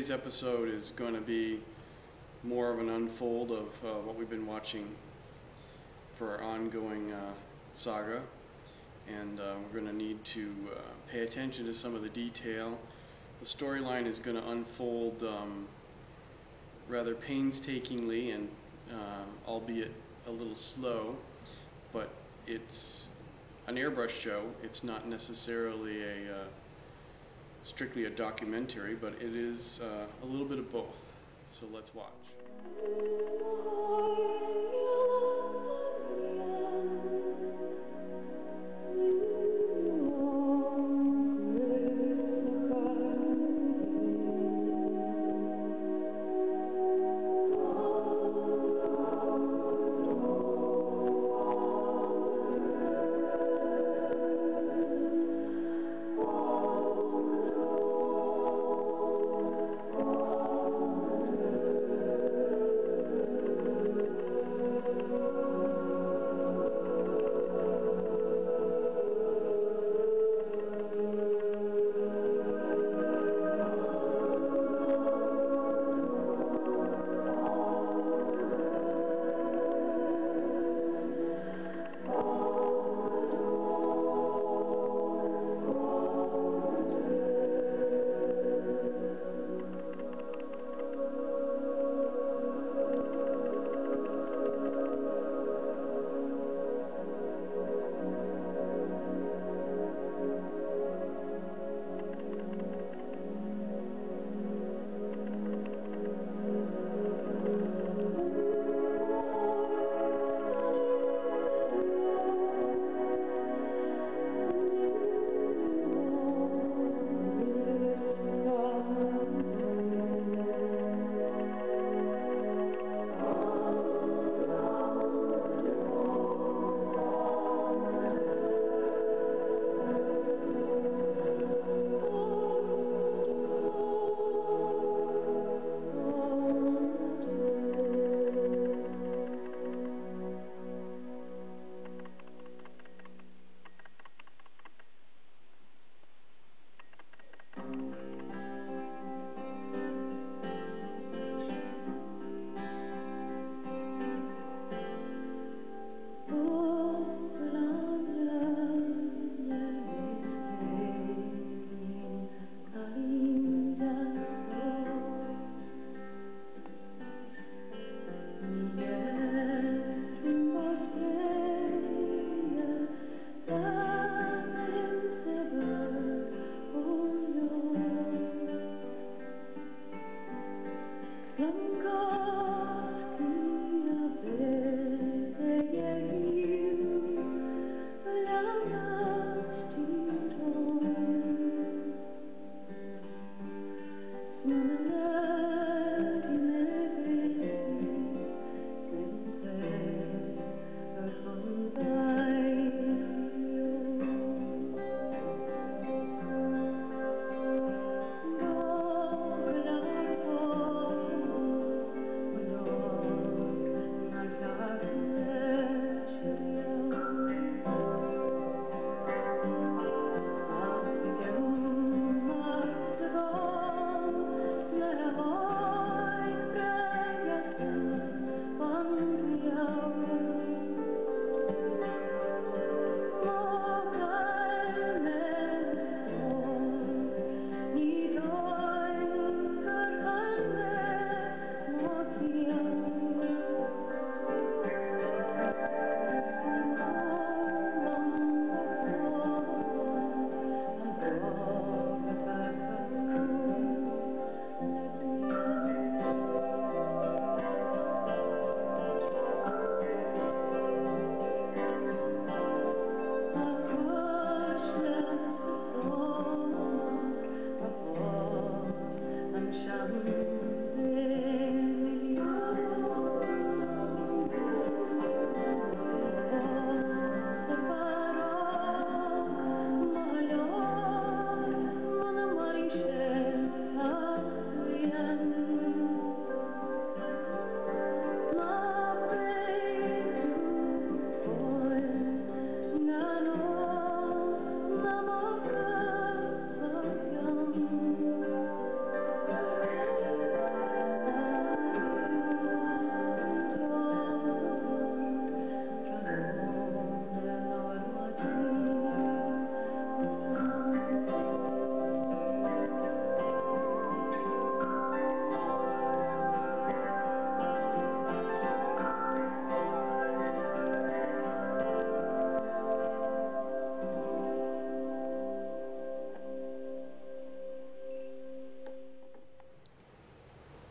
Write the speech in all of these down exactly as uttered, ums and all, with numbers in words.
today's episode is going to be more of an unfold of uh, what we've been watching for our ongoing uh, saga, and uh, we're going to need to uh, pay attention to some of the detail. The storyline is going to unfold um, rather painstakingly and uh, albeit a little slow, but it's an airbrush show. It's not necessarily a uh, strictly a documentary, but it is uh, a little bit of both. So let's watch.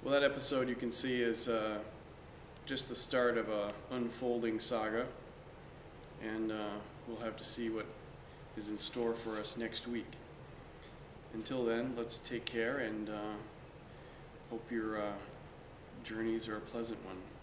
Well, that episode you can see is uh, just the start of a unfolding saga, and uh, we'll have to see what is in store for us next week. Until then, let's take care and uh, hope your uh, journeys are a pleasant one.